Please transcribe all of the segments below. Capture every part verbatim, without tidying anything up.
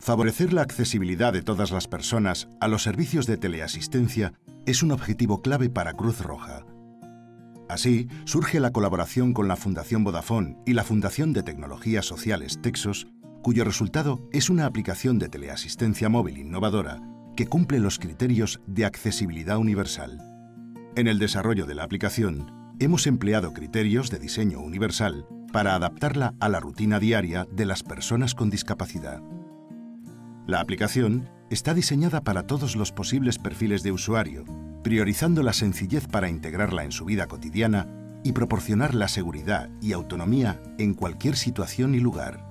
Favorecer la accesibilidad de todas las personas a los servicios de teleasistencia es un objetivo clave para Cruz Roja. Así, surge la colaboración con la Fundación Vodafone y la Fundación de Tecnologías Sociales Texos, cuyo resultado es una aplicación de teleasistencia móvil innovadora que cumple los criterios de accesibilidad universal. En el desarrollo de la aplicación, hemos empleado criterios de diseño universal para adaptarla a la rutina diaria de las personas con discapacidad. La aplicación está diseñada para todos los posibles perfiles de usuario, priorizando la sencillez para integrarla en su vida cotidiana y proporcionar la seguridad y autonomía en cualquier situación y lugar.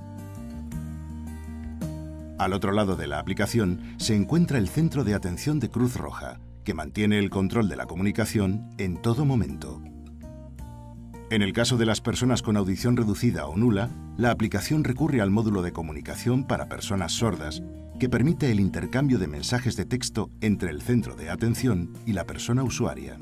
Al otro lado de la aplicación se encuentra el Centro de Atención de Cruz Roja, que mantiene el control de la comunicación en todo momento. En el caso de las personas con audición reducida o nula, la aplicación recurre al módulo de comunicación para personas sordas, que permite el intercambio de mensajes de texto entre el centro de atención y la persona usuaria.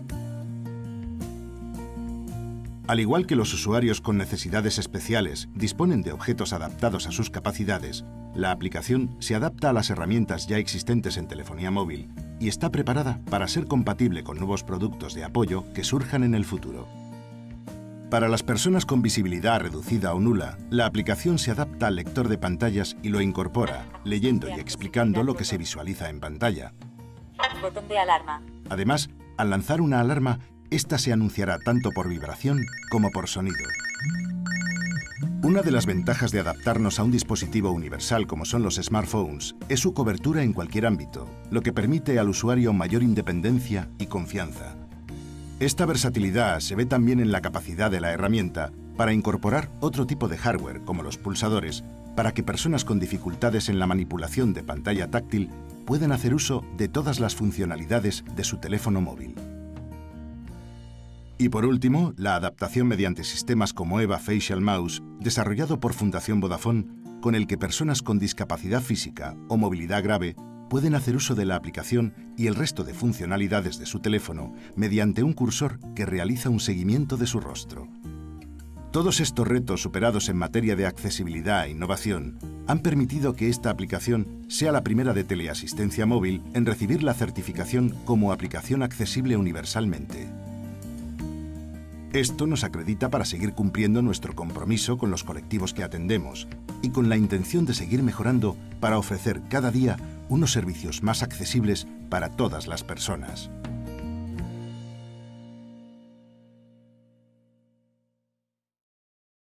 Al igual que los usuarios con necesidades especiales disponen de objetos adaptados a sus capacidades, la aplicación se adapta a las herramientas ya existentes en telefonía móvil y está preparada para ser compatible con nuevos productos de apoyo que surjan en el futuro. Para las personas con visibilidad reducida o nula, la aplicación se adapta al lector de pantallas y lo incorpora, leyendo y explicando lo que se visualiza en pantalla. Botón de alarma. Además, al lanzar una alarma, esta se anunciará tanto por vibración como por sonido. Una de las ventajas de adaptarnos a un dispositivo universal como son los smartphones es su cobertura en cualquier ámbito, lo que permite al usuario mayor independencia y confianza. Esta versatilidad se ve también en la capacidad de la herramienta para incorporar otro tipo de hardware, como los pulsadores, para que personas con dificultades en la manipulación de pantalla táctil puedan hacer uso de todas las funcionalidades de su teléfono móvil. Y por último, la adaptación mediante sistemas como EVA Facial Mouse, desarrollado por Fundación Vodafone, con el que personas con discapacidad física o movilidad grave pueden hacer uso de la aplicación y el resto de funcionalidades de su teléfono mediante un cursor que realiza un seguimiento de su rostro. Todos estos retos superados en materia de accesibilidad e innovación han permitido que esta aplicación sea la primera de teleasistencia móvil en recibir la certificación como aplicación accesible universalmente. Esto nos acredita para seguir cumpliendo nuestro compromiso con los colectivos que atendemos y con la intención de seguir mejorando para ofrecer cada día unos servicios más accesibles para todas las personas.